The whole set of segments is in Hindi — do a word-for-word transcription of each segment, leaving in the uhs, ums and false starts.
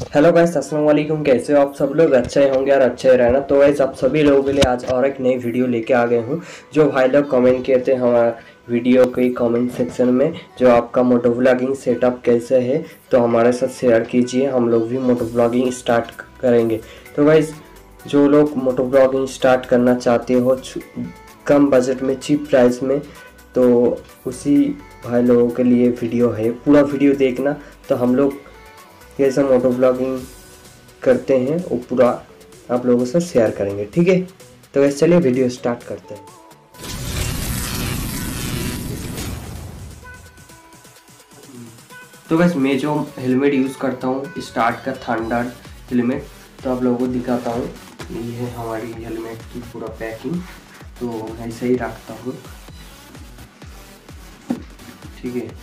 हेलो गाइस, अस्सलाम वालेकुम। कैसे हो आप सब लोग? अच्छे होंगे और अच्छे रहना। तो गाइस, आप सभी लोगों के लिए आज और एक नई वीडियो लेके आ गए हूँ। जो भाई लोग कमेंट किए थे हमारा वीडियो के कमेंट सेक्शन में, जो आपका मोटो व्लॉगिंग सेटअप कैसे है, तो हमारे साथ शेयर कीजिए। हम लोग भी मोटो व्लॉगिंग स्टार्ट करेंगे। तो गाइस, जो लोग मोटो व्लॉगिंग स्टार्ट करना चाहते हो कम बजट में, चीप प्राइस में, तो उसी भाई लोगों के लिए वीडियो है। पूरा वीडियो देखना। तो हम लोग कैसे मोटो ब्लॉगिंग करते हैं वो पूरा आप लोगों से शेयर करेंगे, ठीक है? तो वैसे चलिए वीडियो स्टार्ट करते हैं। तो वैसे मैं जो हेलमेट यूज़ करता हूँ स्टार्ट का थंडर हेलमेट, तो आप लोगों को दिखाता हूँ। ये है हमारी हेलमेट की पूरा पैकिंग। तो ऐसे ही रखता हूँ, ठीक है।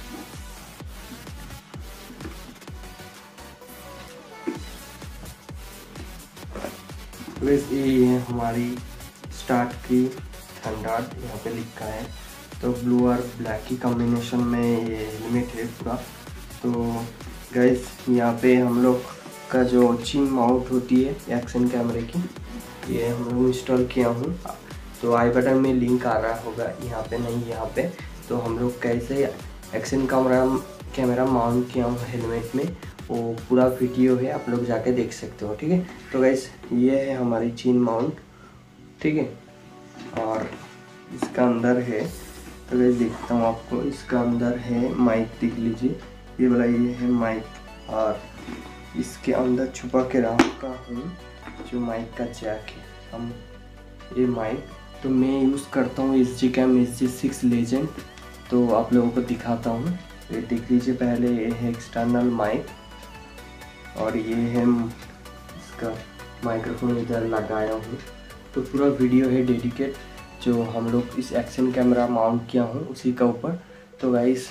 वैसे ये है हमारी स्टार्ट की थंडर, यहाँ पे लिखा है। तो ब्लू और ब्लैक की कॉम्बिनेशन में ये हेलमेट है पूरा। तो गाइस, यहाँ पे हम लोग का जो चिन माउंट होती है एक्शन कैमरे की, ये हम लोग इंस्टॉल किया हूँ। तो आई बटन में लिंक आ रहा होगा, यहाँ पे नहीं, यहाँ पे। तो हम लोग कैसे एक्शन कैमरा कैमरा माउंट किया हूँ हेलमेट में, वो पूरा वीडियो है, आप लोग जाके देख सकते हो, ठीक है। तो गाइस, ये है हमारी चिन माउंट, ठीक है। और इसका अंदर है, तो गाइस देखता हूँ आपको, इसका अंदर है माइक, देख लीजिए, ये वाला ये है माइक। और इसके अंदर छुपा के रखा हूँ जो माइक का जैक है, हम ये माइक। तो मैं यूज़ करता हूँ S G cam S G six legend. तो आप लोगों को दिखाता हूँ, ये देख लीजिए। पहले ये है एक्सटर्नल माइक, और ये है इसका माइक्रोफोन इधर लगाया हूँ। तो पूरा वीडियो है डेडिकेट, जो हम लोग इस एक्शन कैमरा माउंट किया हूँ उसी का ऊपर। तो गाइस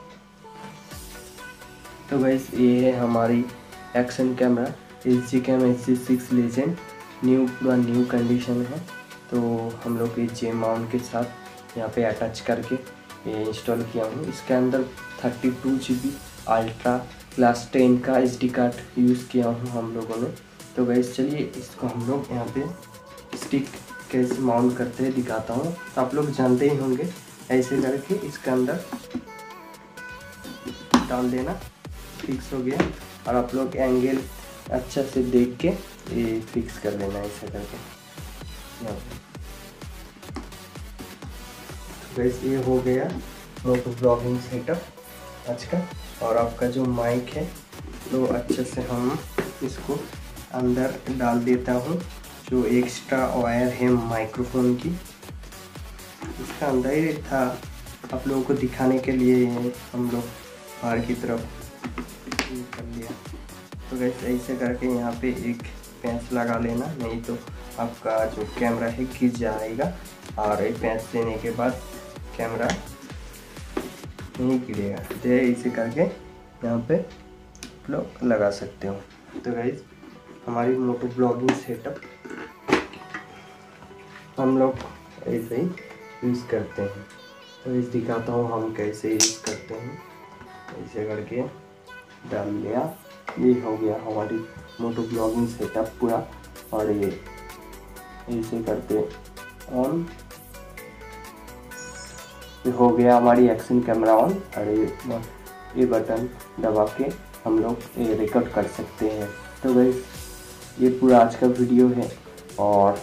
तो गाइस ये है हमारी action camera S G cam S G six legend, new, पूरा न्यू कंडीशन है। तो हम लोग ये जे माउंट के साथ यहाँ पे अटैच करके ये इंस्टॉल किया हूँ। इसके अंदर thirty two G B ultra class ten का एस डी कार्ड यूज़ किया हूँ हम लोगों ने। तो गाइस चलिए इसको हम लोग यहाँ पे स्टिक कैसे माउंट करते हैं दिखाता हूँ। तो आप लोग जानते ही होंगे, ऐसे करके इसके अंदर डाल देना, फिक्स हो गया। और आप लोग एंगल अच्छा से देख के ये फिक्स कर लेना, ऐसे करके यहाँ पे। बस ये हो गया मोटो ब्लॉगिंग सेटअप आज का। और आपका जो माइक है, तो अच्छे से हम इसको अंदर डाल देता हूँ। जो एक्स्ट्रा वायर है माइक्रोफोन की, इसका अंदर ही था, आप लोगों को दिखाने के लिए हम लोग बाहर की तरफ कर लिया। तो वैसे ऐसे करके यहाँ पे एक पेंच लगा लेना, नहीं तो आपका जो कैमरा है गिर जाएगा। और एक पेंच देने के बाद कैमरा नहीं गिरेगा। तो ऐसे करके यहाँ पे आप लोग लगा सकते हो। तो गाइस, हमारी मोटो ब्लॉगिंग सेटअप हम लोग ऐसे ही यूज़ करते हैं। तो इस दिखाता हूँ हम कैसे यूज़ करते हैं। ऐसे करके डाल लिया, ये हो गया हमारी मोटो ब्लॉगिंग सेटअप पूरा। और ये ऐसे करके ऑन, ये हो गया हमारी एक्शन कैमरा ऑन। और ये ये बटन दबा के हम लोग ये रिकॉर्ड कर सकते हैं। तो गाइस, ये पूरा आज का वीडियो है। और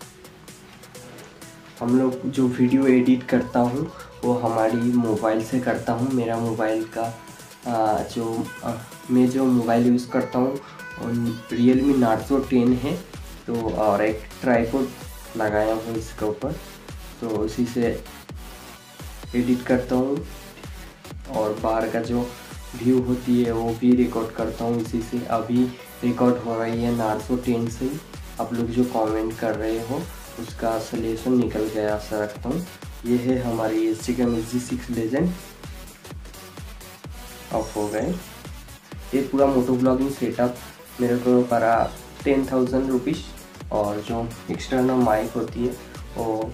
हम लोग जो वीडियो एडिट करता हूँ वो हमारी मोबाइल से करता हूँ। मेरा मोबाइल का आ, जो आ, मैं जो मोबाइल यूज़ करता हूँ रियलमी नार्जो टेन है। तो और एक ट्राइपॉड लगाया हूँ इसके ऊपर, तो उसी से एडिट करता हूँ। और बाहर का जो व्यू होती है वो भी रिकॉर्ड करता हूँ इसी से। अभी रिकॉर्ड हो रही है नार्जो टेन से ही। आप लोग जो कमेंट कर रहे हो उसका सलेशन निकल गया, आशा रखता हूँ। ये है हमारी S G cam S G six legend, off हो गए। ये पूरा मोटो ब्लॉगिंग सेटअप मेरे को पड़ा टेन थाउजेंड रुपीज़। और जो एक्सटर्नल माइक होती है वो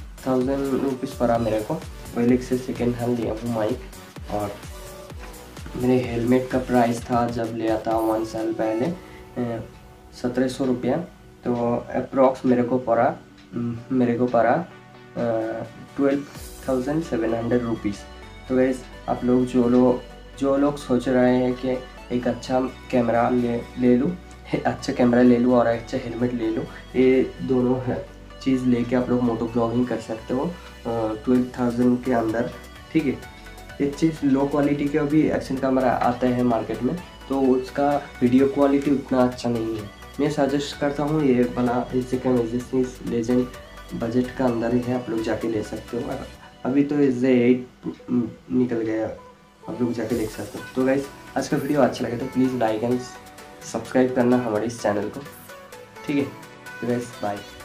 थाउजेंड रुपीज़ पड़ा मेरे को। पहले से सेकेंड हैंड लिया हूँ माइक। और मेरे हेलमेट का प्राइस था जब लिया था वन साल पहले सत्रह सौ रुपया। तो अप्रॉक्स मेरे को पड़ा मेरे को पड़ा twelve thousand seven hundred rupees. तो गाइस आप लोग जो लोग जो लोग सोच रहे हैं कि एक अच्छा कैमरा ले ले लूँ अच्छा कैमरा ले लूँ और अच्छा हेलमेट ले लूँ, ये दोनों है चीज़ लेके आप लोग मोटो ब्लॉगिंग कर सकते हो ट्वेल्व थाउजेंड के अंदर। ठीक है, ये चीज़ लो क्वालिटी के भी एक्शन कैमरा आते हैं मार्केट में, तो उसका वीडियो क्वालिटी उतना अच्छा नहीं है। मैं सजेस्ट करता हूँ ये वाला इससे कम लेजेंड बजट का अंदर ही है, आप लोग जाके ले सकते हो। अभी तो इसे एट निकल गया, आप लोग जाके देख सकते हो। तो गाइस आज का वीडियो अच्छा लगे तो प्लीज़ लाइक एंड सब्सक्राइब करना हमारे इस चैनल को। ठीक है, तो गाइस बाय।